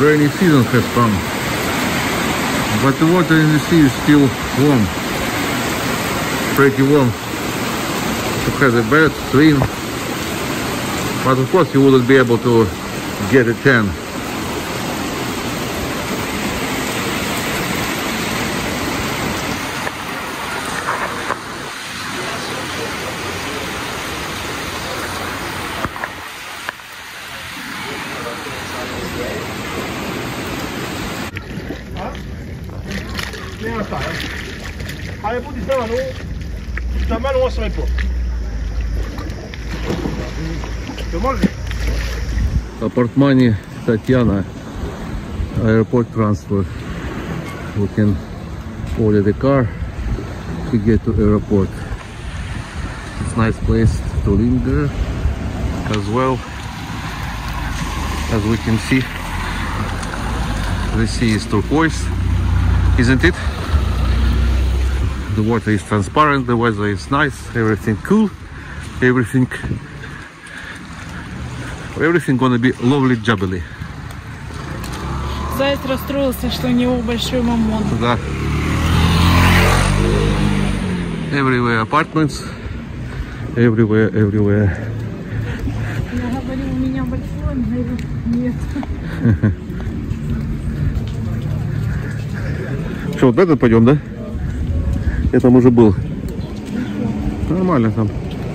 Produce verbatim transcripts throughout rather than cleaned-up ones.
rainy season has come, but the water in the sea is still warm, pretty warm to have a bath, swim, but of course you wouldn't be able to get a tan. Apartmani Tatiana, airport transfer. We can order the car to get to airport. It's a nice place to linger as well. As we can see, the sea is turquoise, isn't it? The water is transparent, the weather is nice, everything cool, everything everything gonna be lovely jubbly. Заяц расстроился, что у него большой мамон. Да. Everywhere apartments, everywhere, everywhere. Я говорю, у меня большой, он говорит, нет. Что, вот этот пойдем, да? Я там уже был. Нормально там.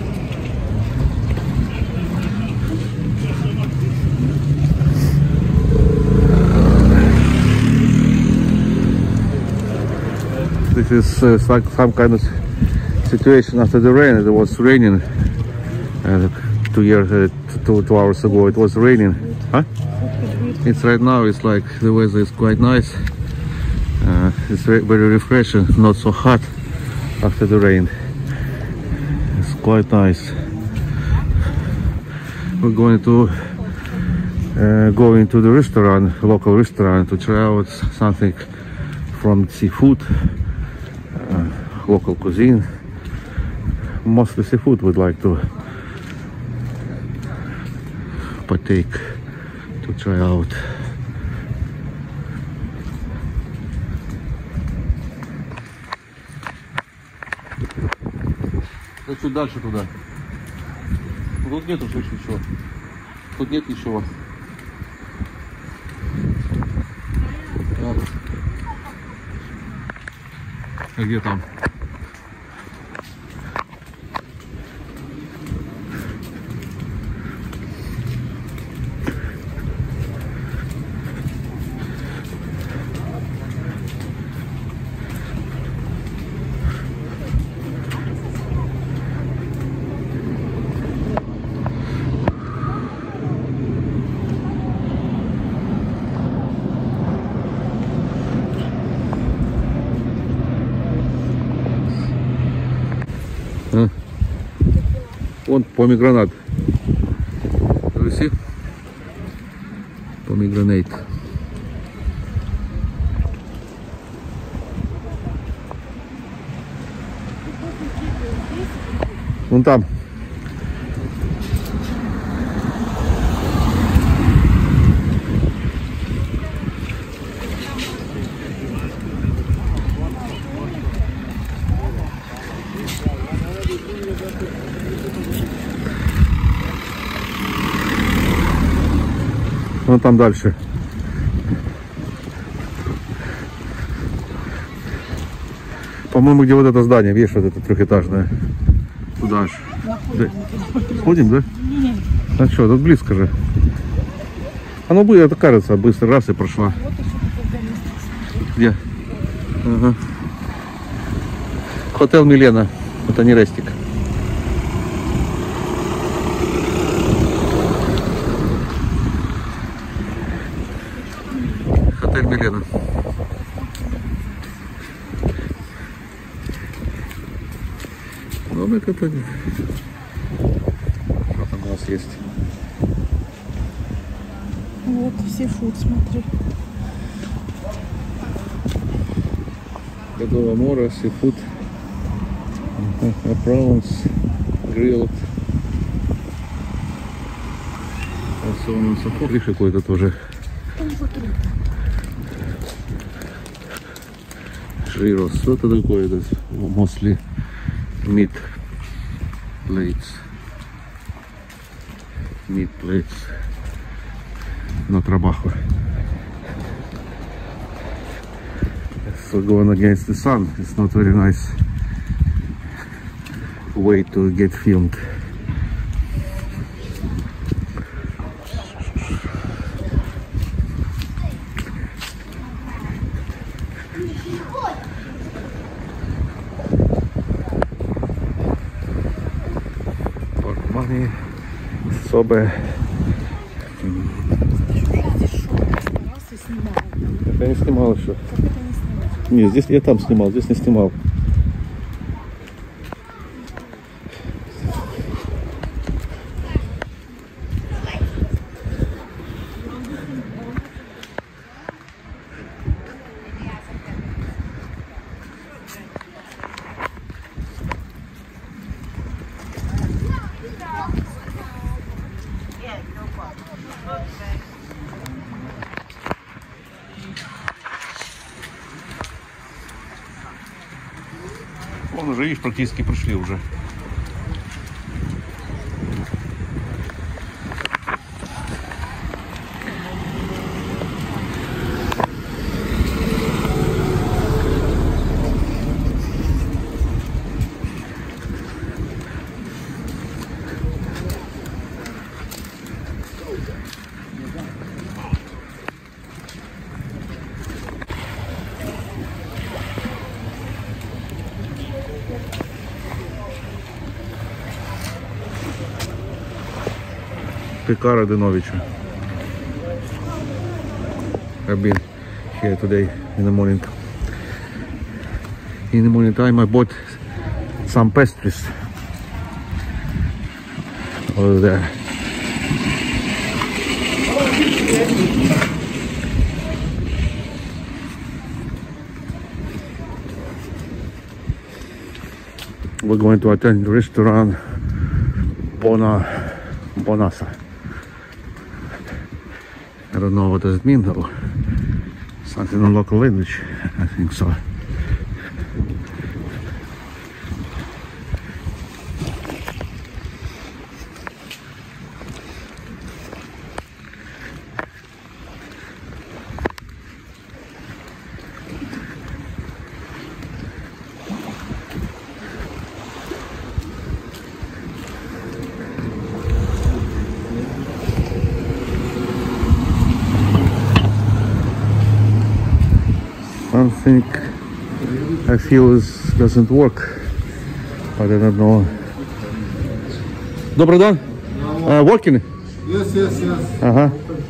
This is uh, some, some kind of situation after the rain. It was raining uh, two years, uh, two, two hours ago. It was raining. Huh? It's right now. It's like the weather is quite nice. Uh, it's very, very refreshing, not so hot after the rain. It's quite nice. We're going to uh, go into the restaurant, local restaurant, to try out something from seafood, uh, local cuisine. Mostly seafood we'd like to partake, to try out. Да чуть дальше туда. Тут нету больше ничего. Тут нет ничего. Так. А где там? А? Вон помегранат. You see? Pomegranate. Вон там. Вон там дальше. По-моему, где вот это здание, видишь, вот это трехэтажное. Туда же. Да. Ходим, да? Нет. А что, тут близко же. Оно будет, это кажется, быстро раз и прошла. Где? Ага. Хотел Милена. Это не рестик. Хотель Милена. Ну, как это... Что там у нас есть? Вот, сифуд, смотри. Годовое море, сифуд. Prawns, grilled. So on and so forth. Видишь, какой-то тоже Gyros. Что это такое? Это mostly meat plates. Meat plates. No trabajo. So going against the sun, it's not very nice way to get filmed. Park money, sobe. Я не снимал еще. Нет, здесь я там снимал, здесь не снимал. Вон уже, видишь, практически пришли уже. Pekara Dinovica. I've been here today in the morning. In the morning time I bought some pastries over there. We're going to attend the restaurant Bona Bonasa. I don't know what does it mean though. Something in local language, I think so. Something I feel is doesn't work, but I don't know. Добрый день. Uh, working? Yes, yes, yes. Ага.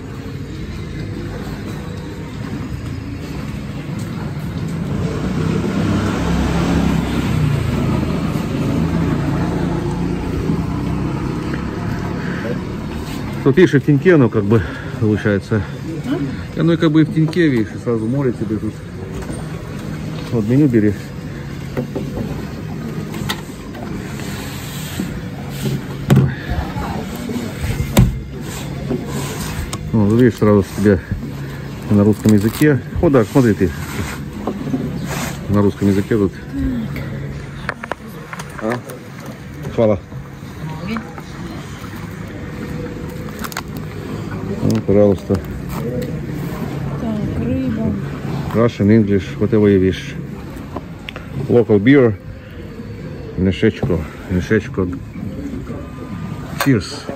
Тут видишь, и в теньке, ну как бы получается. А? Ну и как бы и в теньке, видишь, и сразу море тебе тут. Вот меню бери. Ну, видишь, сразу тебе на русском языке. О, да, смотри ты. На русском языке тут. А? Хвала. Ну, пожалуйста. Так, рыба. Russian, English, whatever you wish. Local beer. Мешечко. Мешечко. Cheers.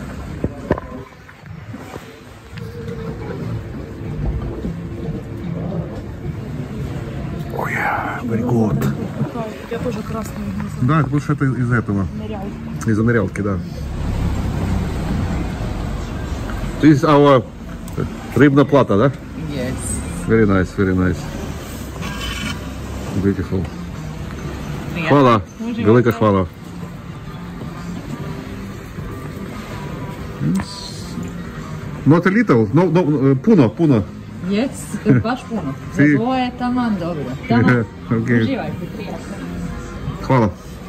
Oh yeah, very good. У тебя тоже красный глаз. Да, потому что это из этого. Нырялка. Из-за нырялки, да. This is our рыбная плата, да? Yes. Very nice, very nice. Beautiful. Хвала. Велика хвала. Not a little, no, no, puno, puno. Yes, baš puno. Si. Za dvoje taman dobro. Taman. Okay. Uživajte, prijatno. Hvala.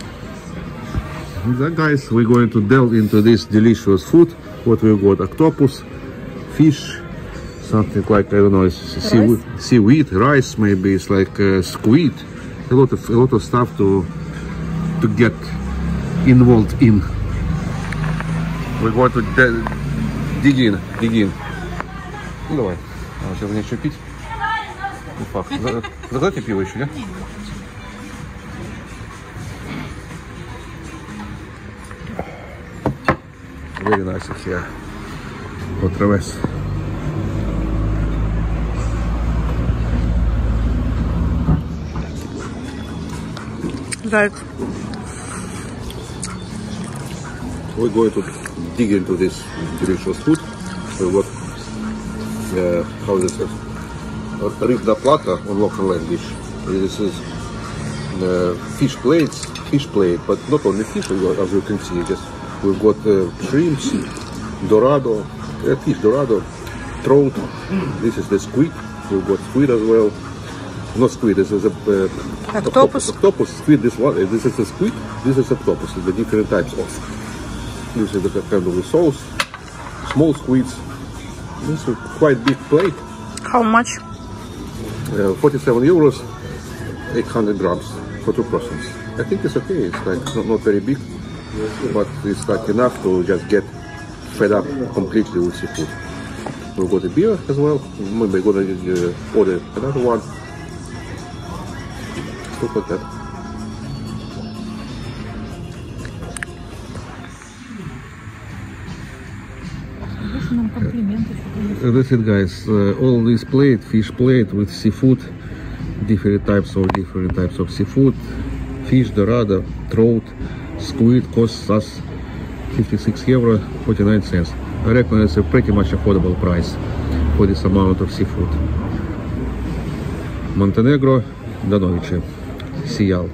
That guys, we're going to delve into this delicious food. What we got: octopus, fish, something like, I don't know, it's seaweed, seaweed, rice maybe. It's like uh, squid. A lot of a lot of stuff to to get involved in. We're going to dig in, dig in. Ну давай. А сейчас мне еще пить? Ну факт. Закройте пиво еще, да? Very nice here. Outra vez. Right. We're going to dig into this delicious food. So what? Uh, how is it? Ribna plata on local language. This is uh, fish plates, fish plate, but not only fish. As you can see, just we've got uh, shrimps, dorado, uh, fish dorado, trout. This is the squid. We've got squid as well. Not squid. This is a uh, Octopus. Octopus. Squid. This one. This is a squid. This is octopus. The different types of. This is the kind of the sauce. Small squids. This is a quite big plate. How much? Uh, forty-seven euros, eight hundred grams for two persons. I think it's okay. It's like not, not very big, but it's like enough to just get fed up completely with seafood. We've got a beer as well. Maybe we're gonna uh, order another one. Stuff like that. That's it, guys. Uh, all this plate, fish plate with seafood, different types of different types of seafood, fish, dorado, trout, squid, costs us fifty-six euro forty-nine cents. I reckon it's a pretty much affordable price for this amount of seafood. Montenegro, Danovice, Sijal.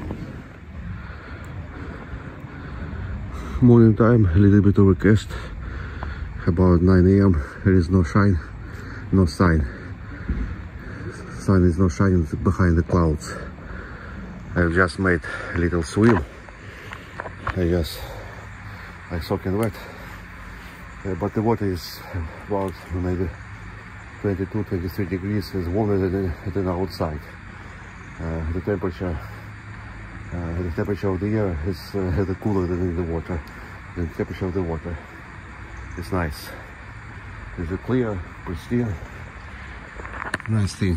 Morning time, a little bit overcast. About nine A M there is no shine, no sign. Sun is not shining behind the clouds. I've just made a little swim. I just I soaking wet, uh, but the water is about maybe twenty-two, twenty-three degrees. It's warmer than, than outside. Uh, the temperature, uh, the temperature of the air is uh, the cooler than in the water. The temperature of the water. It's nice. It's a clear, pristine, nice thing.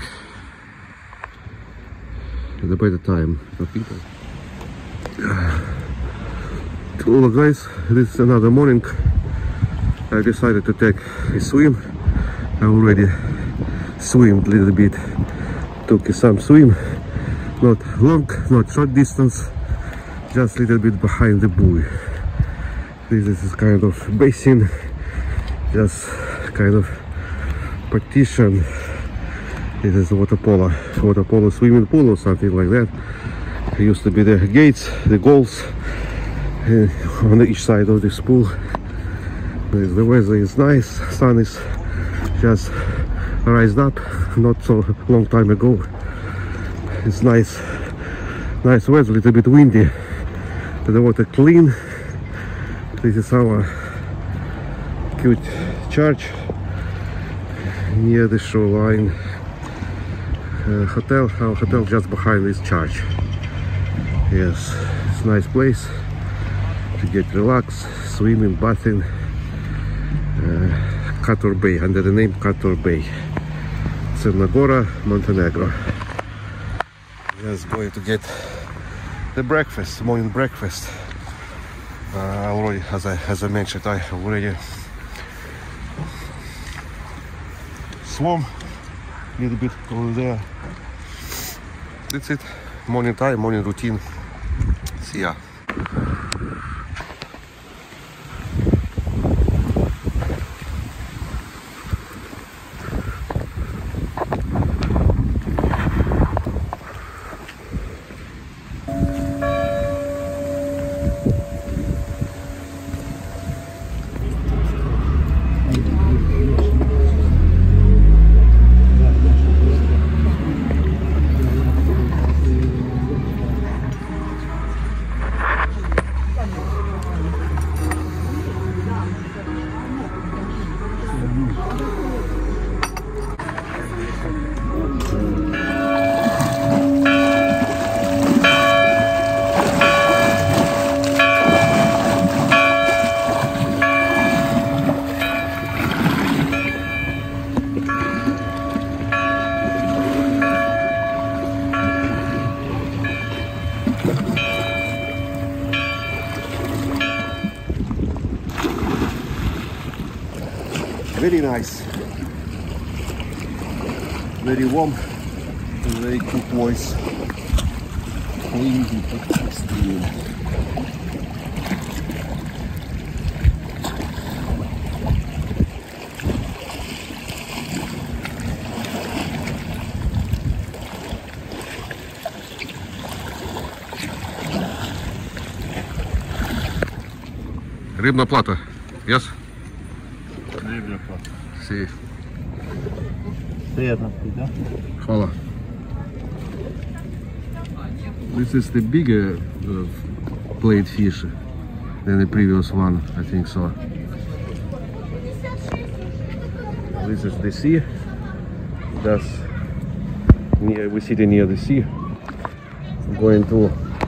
At the better time for people. Hello guys, this is another morning. I decided to take a swim. I already swam a little bit. Took some swim. Not long, not short distance. Just a little bit behind the buoy. This is kind of basin. Just kind of partition. This is the water polo, water polo swimming pool or something like that. It used to be the gates, the goals uh, on each side of this pool. The weather is nice, sun is just rised up not so long time ago. It's nice, nice weather, a little bit windy. The water clean. This is our cute church near the shoreline. Uh, hotel, our hotel just behind this church. Yes, it's a nice place to get relaxed, swimming, bathing. Uh, Kator Bay, under the name Kator Bay, Crna Gora, Montenegro. Just going to get the breakfast, morning breakfast. Uh, already, as I as I mentioned, I already swam a little bit over there. That's it. Morning time, morning routine. See ya. Very nice. Very warm. Very good voice. Clean, extreme. Рыбная плата. Yes? Рыбная плата. Си. Приятно, да? Хвала. This is the bigger uh, plate fish than the previous one, I think so. This is the sea. That's near, we sitting near the sea. I'm going to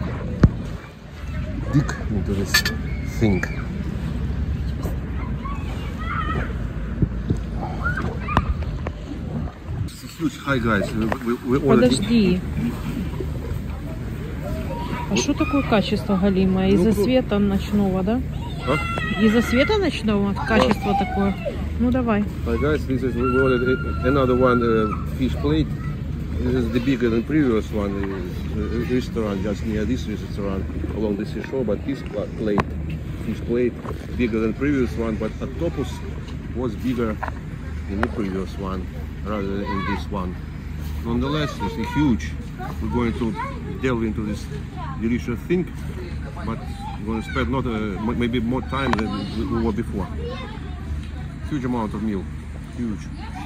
dig into this thing. It's huge. Hi guys, we, we, we ordered. Подожди. А что такое качество галимое? Из-за Ну, света ночного, да? Huh? Из-за света ночного качество такое? Ну давай. Hi guys, this is we ordered another one uh, fish plate. This is the bigger than previous one. Uh, restaurant just near this restaurant along the seashore, but this pla- plate, fish plate, bigger than previous one. But octopus was bigger in the previous one rather than in this one. Nonetheless, it's huge. We're going to delve into this delicious thing, but we're going to spend not uh, m- maybe more time than we were before. Huge amount of meal, huge.